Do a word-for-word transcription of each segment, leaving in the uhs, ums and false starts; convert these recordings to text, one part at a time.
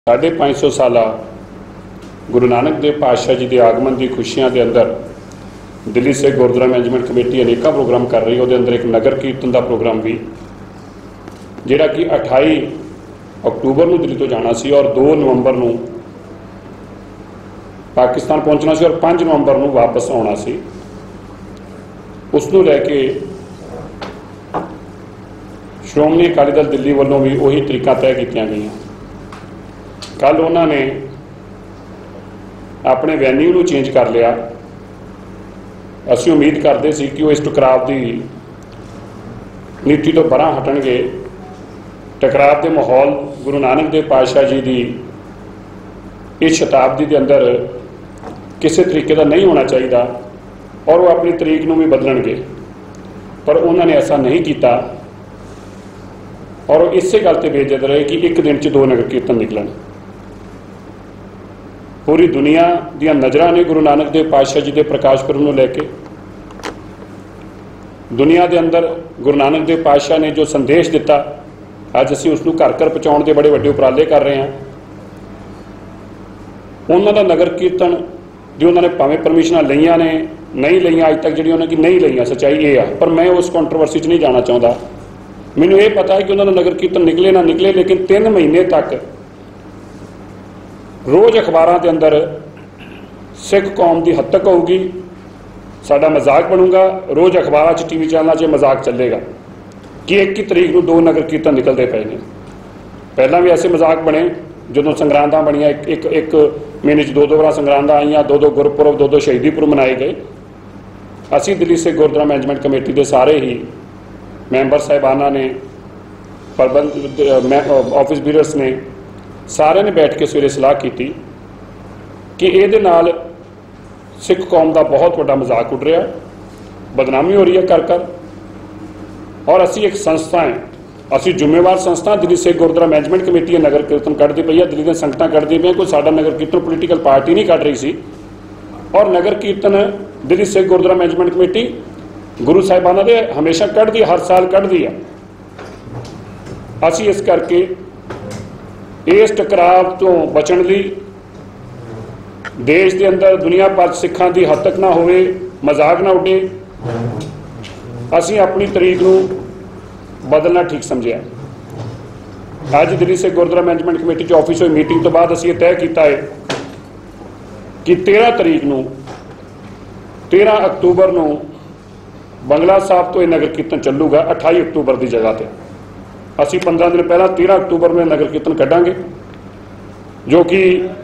साढ़े पाँच सौ साल गुरु नानक देव पातशाह जी के आगमन की खुशियां के अंदर दिल्ली से गुरुद्वारा मैनेजमेंट कमेटी अनेक प्रोग्राम कर रही है। वो अंदर एक नगर कीर्तन का प्रोग्राम भी जिहड़ा कि अठाई अक्टूबर को दिल्ली तो जाना सी और दो नवंबर को पाकिस्तान पहुंचना सी और पाँच नवंबर को वापस आना सी। उसनूं लैके श्रोमणी अकाली दल दिल्ली वालों भी उही तरीकां तय कीतियां गईयां। कल उन्होंने अपने वैन्यू को चेंज कर लिया। असीं उम्मीद करते सी कि वो इस टकराव की नीति तो परां हटणगे। टकराव के माहौल गुरु नानक देव पातशाह जी की इस शताब्दी के अंदर किसी तरीके का नहीं होना चाहिए और वो अपनी तरीक को भी बदलणगे, पर उन्होंने ऐसा नहीं किया और इसे गल ते बेइज्जत रहे कि एक दिन च दो नगर कीर्तन निकलन। पूरी दुनिया दी नज़रां ने गुरु नानक देव पातशाह जी के प्रकाश पुरब नूं लैके। दुनिया के अंदर गुरु नानक देव पातशाह ने जो संदेश दिता, अज असीं उसनूं घर घर पहुँचाउण दे बड़े वड्डे उपराले कर रहे हैं। उन्हां दा नगर कीर्तन जो उन्होंने भावें परमिशनां लईआं ने नहीं लईआं, अज तक जिहड़ी उन्होंने की नहीं लईआं, सच्चाई ये है। पर मैं उस कंट्रोवर्सी च नहीं जाना चाहता। मैनूं ये पता है कि उन्होंने नगर कीर्तन निकले ना निकले, लेकिन तीन महीने तक रोज़ अखबारों के अंदर सिख कौम की हत्तक होगी, साडा मजाक बनूगा। रोज़ अखबारों च टी वी चैनलों से मजाक चलेगा कि एक ही तरीक को दो नगर कीर्तन निकलते पे ने। पहला भी ऐसे मजाक बने जो संगरांदा बनिया, एक एक, एक महीने दो दो बार संगरांदा आईयां, दो दो गुरपुरब, दो दो शहीदी पुरब मनाए गए। असी दिल्ली से गुरुद्वारा मैनेजमेंट कमेटी के सारे ही मैंबर साहिबाना ने, प्रबंध ऑफिस बीरर्स ने, सारे ने बैठ के सवेरे सलाह की कि ये नाल सिख कौम का बहुत बड़ा मजाक उड़ रहा, बदनामी हो रही है कर कर। और असी एक संस्था है, असी जिम्मेवार संस्था दिल्ली सिख गुरुद्वारा मैनेजमेंट कमेटी नगर कीर्तन कढ़ती पई है। दिल्ली दी संगतां कढ़दी पई, कोई साडा नगर कीर्तन पोलीटिकल पार्टी नहीं कढ़ रही सी। और नगर कीर्तन दिल्ली सिख गुरुद्वारा मैनेजमेंट कमेटी गुरु साहिबाना दे हमेशा कढ़दी, हर साल कढ़दी है। असी इस करके इस टकराव तो बचण लई देश के अंदर दुनिया भर सिखां की हत्तक ना होवे, मजाक ना उड़े, असी अपनी तरीक नूं बदलना ठीक समझिया। अज दिल्ली से गुरुद्वारा मैनेजमेंट कमेटी ऑफिस हुई मीटिंग तो बाद असी तय किया है कि तेरह तरीक नूं तेरह अक्तूबर नूं बंगला साहब तो यह नगर कीर्तन चलूगा। अठाई अक्तूबर की जगह पर असी पंद्रह दिन पहला तेरह अक्तूबर में नगर कीर्तन कढ़ांगे, जो कि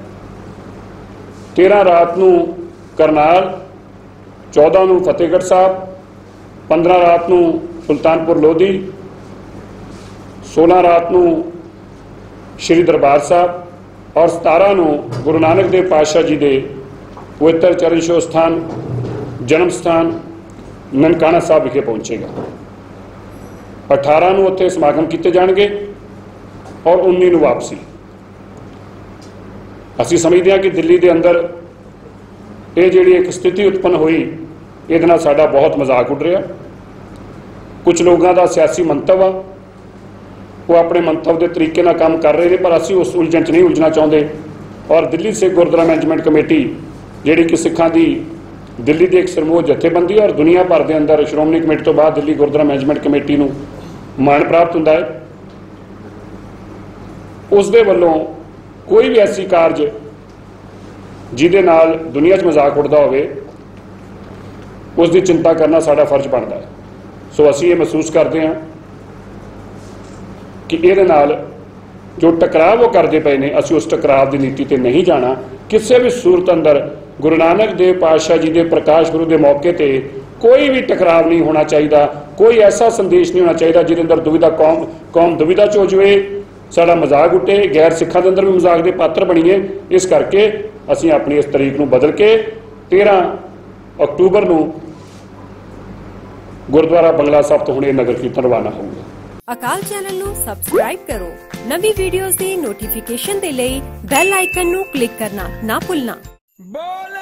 तेरह रात नूं करनाल, चौदह नूं फतेहगढ़ साहब, पंद्रह रात नूं सुल्तानपुर लोधी, सोलह रात नूं श्री दरबार साहब और सतारह नूं गुरु नानक देव पातशाह जी के पवित्र चरणछोह स्थान जन्म स्थान ननकाना साहब विखे पहुंचेगा। अठारह नूं उत्थे समागम किए जाएंगे और उन्नीस नूं वापसी। असी समझते हैं कि दिल्ली के अंदर ये जिहड़ी एक स्थिति उत्पन्न हुई, इहदे नाल साडा बहुत मजाक उड़ रहा। कुछ लोगों का सियासी मंतव आ, वो अपने मंतव के तरीके नाल काम कर रहे हैं, पर असी उस उलझन च नहीं उलझना चाहते। और दिल्ली सिख गुरुद्वारा मैनेजमेंट कमेटी जिहड़ी कि सिखां की दिल्ली की एक सरमोह जथेबंदी और दुनिया भर के अंदर श्रोमणी कमेटी तो बाद दिल्ली गुरुद्वारा मैनेजमेंट कमेटी नूं मान प्राप्त होंदा है। उसदे वल्लों कोई भी ऐसी कारज जिहदे नाल दुनिया च मजाक उड़दा होवे, उसकी चिंता करना साडा फर्ज बनता है। सो असीं ये महसूस करते हैं कि इहदे नाल जो टकराव वो करते पे ने, असीं उस टकराव की नीति ते नहीं जाना। किसी भी सूरत अंदर गुरु नानक देव पातशाह जी के प्रकाश पुरब के मौके पर कोई भी टकराव नहीं होना चाहिए। कोई ऐसा संदेश नहीं होना चाहिए जिसके अंदर दुविधा कौम कौम दुविधा च हो जाए, साडा मजाक उठे, गैर सिखां के अंदर भी मजाक के पात्र बनीए। इस करके असीं अपनी इस तरीक नूं बदल के तेरह अक्तूबर नूं गुरुद्वारा बंगला साहब तो हुणे नगर कीर्तन रवाना होगा। अकाल चैनल नूं सबसक्राइब करो, नवी वीडियोज़ दी नोटिफिकेशन दे लई बैल आइकन नूं क्लिक करना ना भुलना।